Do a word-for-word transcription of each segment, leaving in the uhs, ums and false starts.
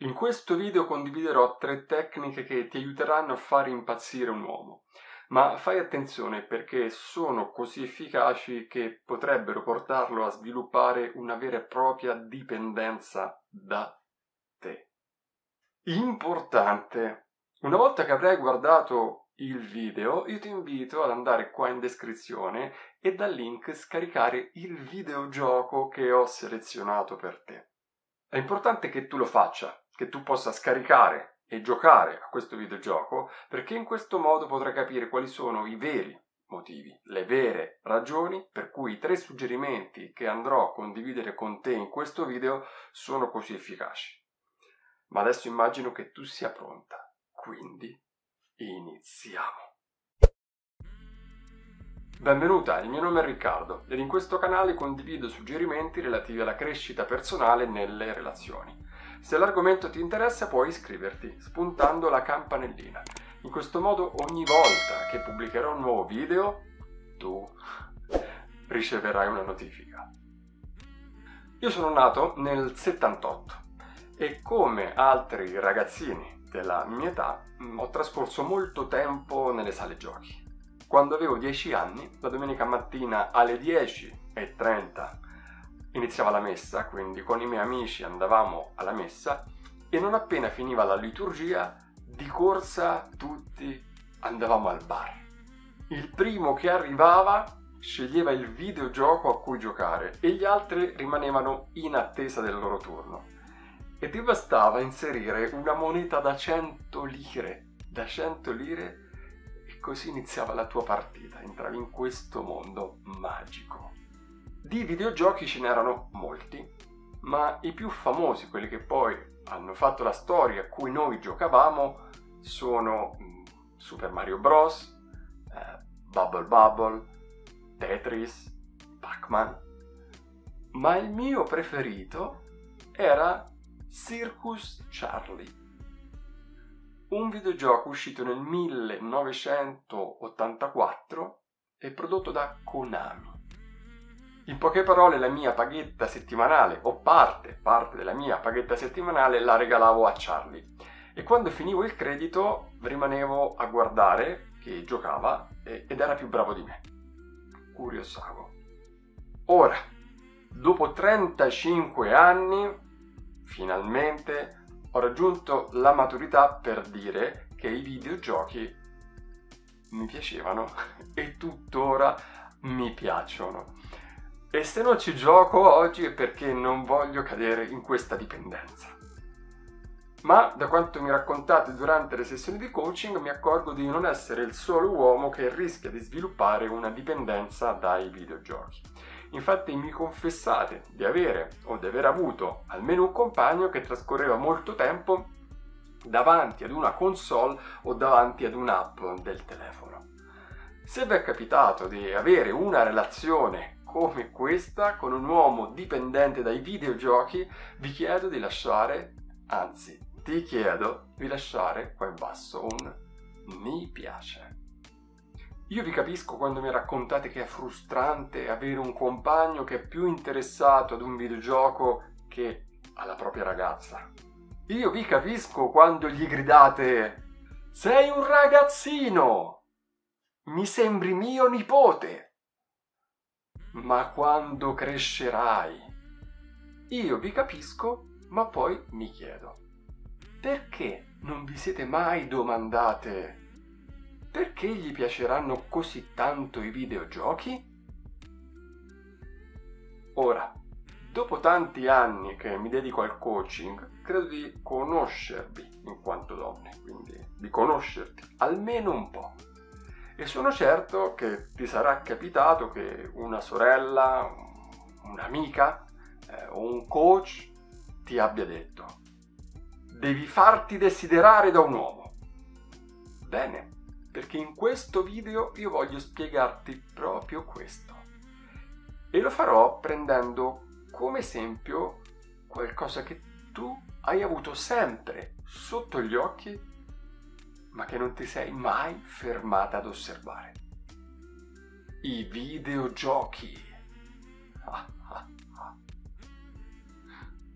In questo video condividerò tre tecniche che ti aiuteranno a fare impazzire un uomo, ma fai attenzione perché sono così efficaci che potrebbero portarlo a sviluppare una vera e propria dipendenza da te. Importante! Una volta che avrai guardato il video, io ti invito ad andare qua in descrizione e dal link scaricare il videogioco che ho selezionato per te. È importante che tu lo faccia, che tu possa scaricare e giocare a questo videogioco, perché in questo modo potrai capire quali sono i veri motivi, le vere ragioni per cui i tre suggerimenti che andrò a condividere con te in questo video sono così efficaci. Ma adesso immagino che tu sia pronta, quindi iniziamo. Benvenuta, il mio nome è Riccardo ed in questo canale condivido suggerimenti relativi alla crescita personale nelle relazioni. Se l'argomento ti interessa puoi iscriverti spuntando la campanellina. In questo modo ogni volta che pubblicherò un nuovo video tu riceverai una notifica. Io sono nato nel settantotto e come altri ragazzini della mia età ho trascorso molto tempo nelle sale giochi. Quando avevo dieci anni, la domenica mattina alle dieci e trenta iniziava la messa, quindi con i miei amici andavamo alla messa e non appena finiva la liturgia, di corsa tutti andavamo al bar. Il primo che arrivava sceglieva il videogioco a cui giocare e gli altri rimanevano in attesa del loro turno. E ti bastava inserire una moneta da cento lire, da cento lire, e così iniziava la tua partita, entravi in questo mondo magico. Di videogiochi ce n'erano molti, ma i più famosi, quelli che poi hanno fatto la storia a cui noi giocavamo, sono Super Mario Bros, eh, Bubble Bubble, Tetris, Pac-Man, ma il mio preferito era Circus Charlie, un videogioco uscito nel millenovecentottantaquattro e prodotto da Konami. In poche parole, la mia paghetta settimanale, o parte, parte della mia paghetta settimanale, la regalavo a Charlie. E quando finivo il credito rimanevo a guardare che giocava ed era più bravo di me. Curiosavo. Ora, dopo trentacinque anni, finalmente ho raggiunto la maturità per dire che i videogiochi mi piacevano e tuttora mi piacciono. E se non ci gioco oggi è perché non voglio cadere in questa dipendenza. Ma da quanto mi raccontate durante le sessioni di coaching mi accorgo di non essere il solo uomo che rischia di sviluppare una dipendenza dai videogiochi. Infatti mi confessate di avere o di aver avuto almeno un compagno che trascorreva molto tempo davanti ad una console o davanti ad un'app del telefono. Se vi è capitato di avere una relazione come questa con un uomo dipendente dai videogiochi, vi chiedo di lasciare, anzi ti chiedo di lasciare qua in basso un mi piace. Io vi capisco quando mi raccontate che è frustrante avere un compagno che è più interessato ad un videogioco che alla propria ragazza. Io vi capisco quando gli gridate «Sei un ragazzino! Mi sembri mio nipote!» Ma quando crescerai? Io vi capisco, ma poi mi chiedo, perché non vi siete mai domandate perché gli piaceranno così tanto i videogiochi? Ora, dopo tanti anni che mi dedico al coaching, credo di conoscervi in quanto donne, quindi di conoscerti almeno un po'. E sono certo che ti sarà capitato che una sorella, un'amica eh, o un coach ti abbia detto «Devi farti desiderare da un uomo». Bene, perché in questo video io voglio spiegarti proprio questo. E lo farò prendendo come esempio qualcosa che tu hai avuto sempre sotto gli occhi ma che non ti sei mai fermata ad osservare. I videogiochi. Ah, ah, ah.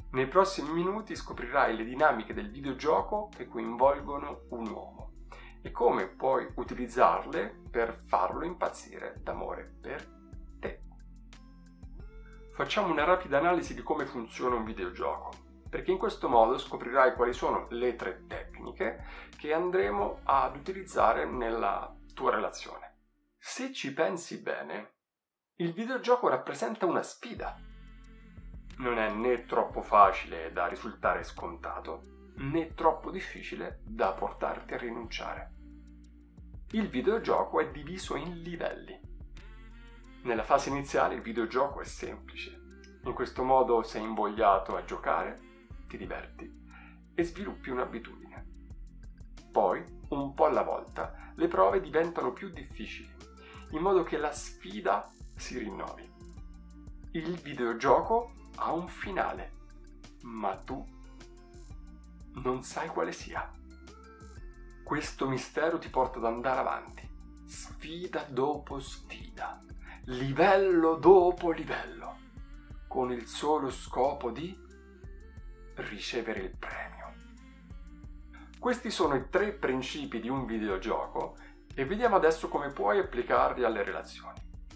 Nei prossimi minuti scoprirai le dinamiche del videogioco che coinvolgono un uomo e come puoi utilizzarle per farlo impazzire d'amore per te. Facciamo una rapida analisi di come funziona un videogioco, perché in questo modo scoprirai quali sono le tre tecniche che andremo ad utilizzare nella tua relazione. Se ci pensi bene, il videogioco rappresenta una sfida. Non è né troppo facile da risultare scontato, né troppo difficile da portarti a rinunciare. Il videogioco è diviso in livelli. Nella fase iniziale il videogioco è semplice. In questo modo sei invogliato a giocare, ti diverti e sviluppi un'abitudine. Poi, un po' alla volta, le prove diventano più difficili, in modo che la sfida si rinnovi. Il videogioco ha un finale, ma tu non sai quale sia. Questo mistero ti porta ad andare avanti, sfida dopo sfida, livello dopo livello, con il solo scopo di ricevere il premio. Questi sono i tre principi di un videogioco e vediamo adesso come puoi applicarli alle relazioni.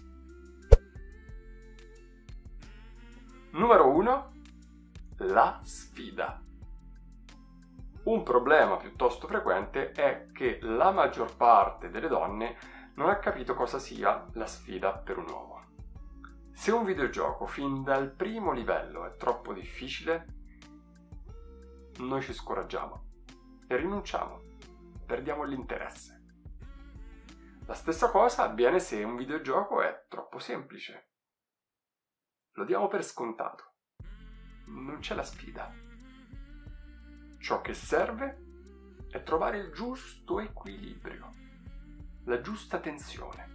Numero uno. La sfida. Un problema piuttosto frequente è che la maggior parte delle donne non ha capito cosa sia la sfida per un uomo. Se un videogioco fin dal primo livello è troppo difficile, noi ci scoraggiamo e rinunciamo, perdiamo l'interesse. La stessa cosa avviene se un videogioco è troppo semplice. Lo diamo per scontato. Non c'è la sfida. Ciò che serve è trovare il giusto equilibrio, la giusta tensione.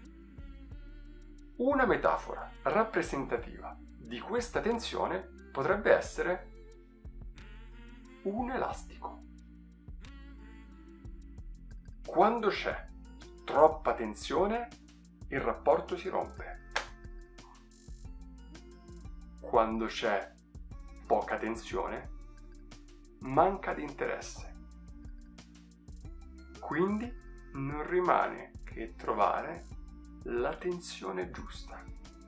Una metafora rappresentativa di questa tensione potrebbe essere un elastico. Quando c'è troppa tensione, il rapporto si rompe. Quando c'è poca tensione, manca di interesse. Quindi non rimane che trovare la tensione giusta.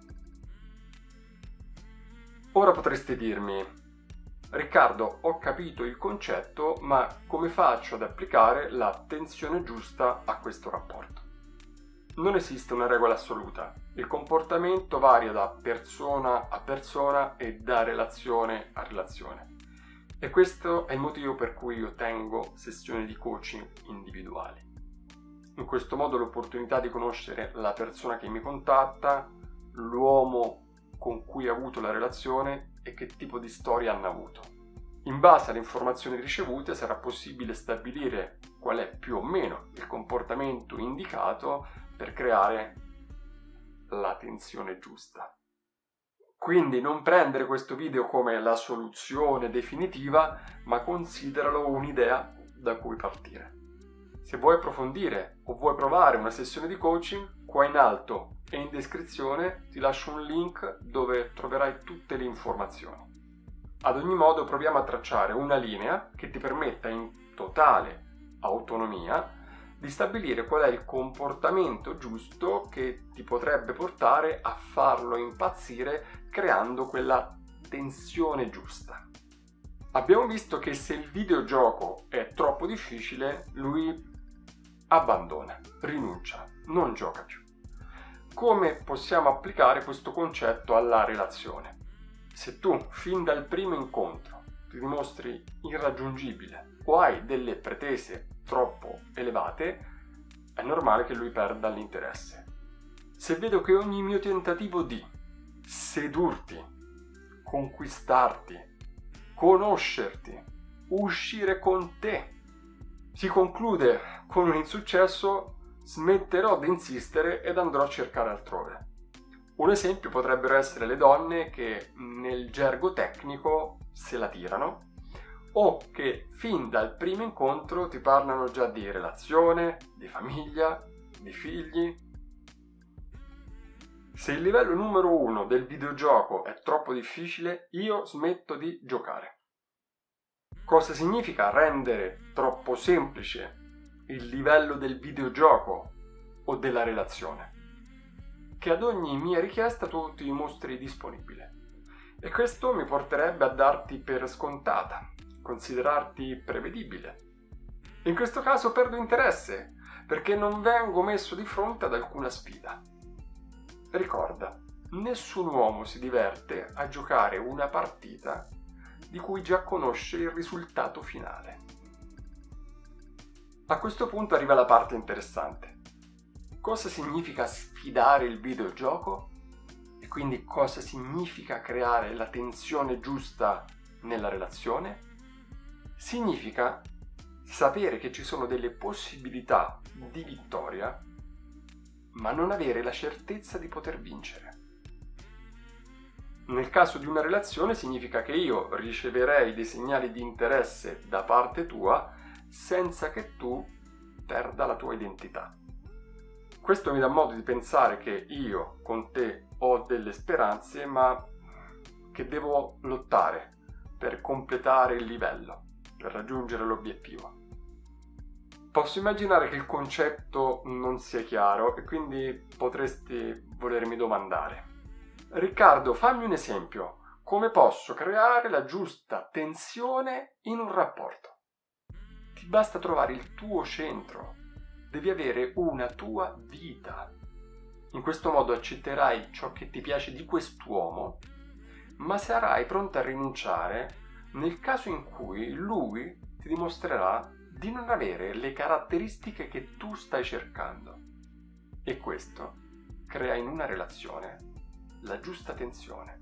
Ora potreste dirmi: Riccardo, ho capito il concetto, ma come faccio ad applicare la tensione giusta a questo rapporto? Non esiste una regola assoluta. Il comportamento varia da persona a persona e da relazione a relazione. E questo è il motivo per cui io tengo sessioni di coaching individuali. In questo modo ho l'opportunità di conoscere la persona che mi contatta, l'uomo con cui ha avuto la relazione e che tipo di storia hanno avuto. In base alle informazioni ricevute sarà possibile stabilire qual è più o meno il comportamento indicato per creare la tensione giusta. Quindi non prendere questo video come la soluzione definitiva, ma consideralo un'idea da cui partire. Se vuoi approfondire o vuoi provare una sessione di coaching, qua in alto e in descrizione ti lascio un link dove troverai tutte le informazioni. Ad ogni modo proviamo a tracciare una linea che ti permetta in totale autonomia di stabilire qual è il comportamento giusto che ti potrebbe portare a farlo impazzire creando quella tensione giusta. Abbiamo visto che se il videogioco è troppo difficile, lui abbandona, rinuncia, non gioca più. Come possiamo applicare questo concetto alla relazione? Se tu fin dal primo incontro ti dimostri irraggiungibile o hai delle pretese troppo elevate, è normale che lui perda l'interesse. Se vedo che ogni mio tentativo di sedurti, conquistarti, conoscerti, uscire con te si conclude con un insuccesso, smetterò di insistere ed andrò a cercare altrove. Un esempio potrebbero essere le donne che nel gergo tecnico se la tirano o che fin dal primo incontro ti parlano già di relazione, di famiglia, di figli. Se il livello numero uno del videogioco è troppo difficile, io smetto di giocare. Cosa significa rendere troppo semplice il livello del videogioco o della relazione? Che ad ogni mia richiesta tu ti mostri disponibile. E questo mi porterebbe a darti per scontata, considerarti prevedibile. In questo caso perdo interesse, perché non vengo messo di fronte ad alcuna sfida. Ricorda, nessun uomo si diverte a giocare una partita di cui già conosce il risultato finale. A questo punto arriva la parte interessante. Cosa significa sfidare il videogioco? E quindi cosa significa creare la tensione giusta nella relazione? Significa sapere che ci sono delle possibilità di vittoria, ma non avere la certezza di poter vincere. Nel caso di una relazione significa che io riceverei dei segnali di interesse da parte tua senza che tu perda la tua identità. Questo mi dà modo di pensare che io con te ho delle speranze, ma che devo lottare per completare il livello, per raggiungere l'obiettivo. Posso immaginare che il concetto non sia chiaro e quindi potresti volermi domandare: Riccardo, fammi un esempio. Come posso creare la giusta tensione in un rapporto? Ti basta trovare il tuo centro. Devi avere una tua vita. In questo modo accetterai ciò che ti piace di quest'uomo, ma sarai pronta a rinunciare nel caso in cui lui ti dimostrerà di non avere le caratteristiche che tu stai cercando. E questo crea in una relazione la giusta tensione.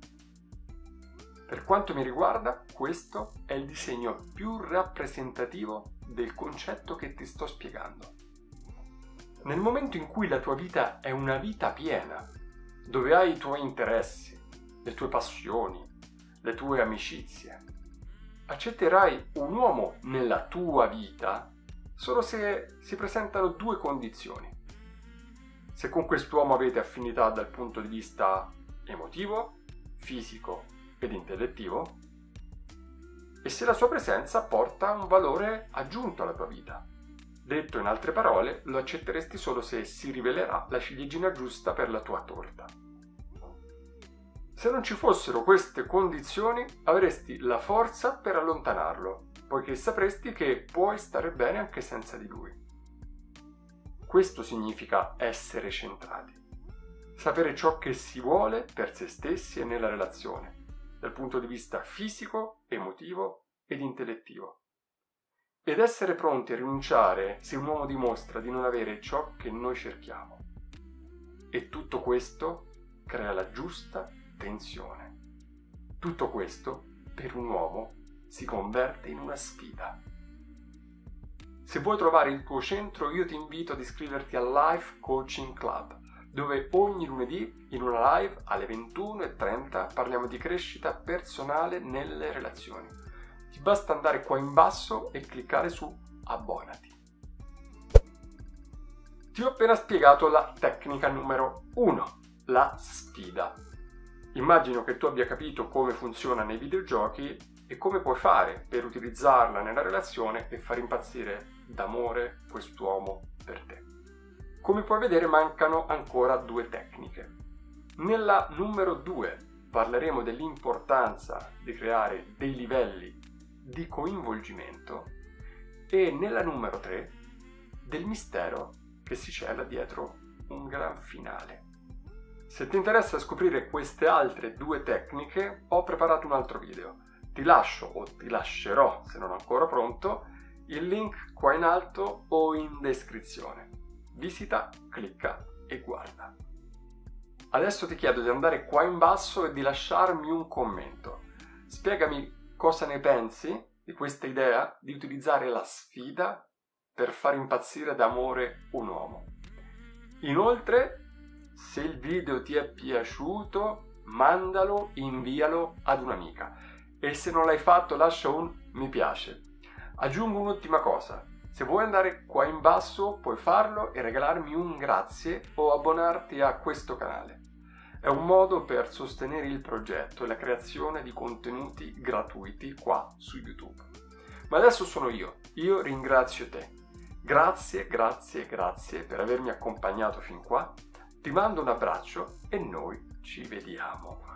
Per quanto mi riguarda, questo è il disegno più rappresentativo del concetto che ti sto spiegando. Nel momento in cui la tua vita è una vita piena, dove hai i tuoi interessi, le tue passioni, le tue amicizie, accetterai un uomo nella tua vita solo se si presentano due condizioni. Se con quest'uomo avete affinità dal punto di vista emotivo, fisico ed intellettivo, e se la sua presenza porta un valore aggiunto alla tua vita. Detto in altre parole, lo accetteresti solo se si rivelerà la ciliegina giusta per la tua torta. Se non ci fossero queste condizioni, avresti la forza per allontanarlo, poiché sapresti che puoi stare bene anche senza di lui. Questo significa essere centrati. Sapere ciò che si vuole per se stessi e nella relazione, dal punto di vista fisico, emotivo ed intellettivo. Ed essere pronti a rinunciare se un uomo dimostra di non avere ciò che noi cerchiamo. E tutto questo crea la giusta tensione. Tutto questo, per un uomo, si converte in una sfida. Se vuoi trovare il tuo centro, io ti invito ad iscriverti al Life Coaching Club, dove ogni lunedì in una live alle ventuno e trenta parliamo di crescita personale nelle relazioni. Ti basta andare qua in basso e cliccare su abbonati. Ti ho appena spiegato la tecnica numero uno, la sfida. Immagino che tu abbia capito come funziona nei videogiochi e come puoi fare per utilizzarla nella relazione e far impazzire d'amore quest'uomo per te. Come puoi vedere, mancano ancora due tecniche. Nella numero due parleremo dell'importanza di creare dei livelli di coinvolgimento e nella numero tre del mistero che si cela dietro un gran finale. Se ti interessa scoprire queste altre due tecniche, ho preparato un altro video. Ti lascio o ti lascerò, se non ancora pronto, il link qua in alto o in descrizione. Visita, clicca e guarda. Adesso ti chiedo di andare qua in basso e di lasciarmi un commento. Spiegami cosa ne pensi di questa idea di utilizzare la sfida per far impazzire d'amore un uomo. Inoltre, se il video ti è piaciuto, mandalo, invialo ad un'amica. E se non l'hai fatto, lascia un mi piace. Aggiungo un'ultima cosa. Se vuoi andare qua in basso, puoi farlo e regalarmi un grazie o abbonarti a questo canale. È un modo per sostenere il progetto e la creazione di contenuti gratuiti qua su YouTube. Ma adesso sono io, io ringrazio te. Grazie, grazie, grazie per avermi accompagnato fin qua. Ti mando un abbraccio e noi ci vediamo.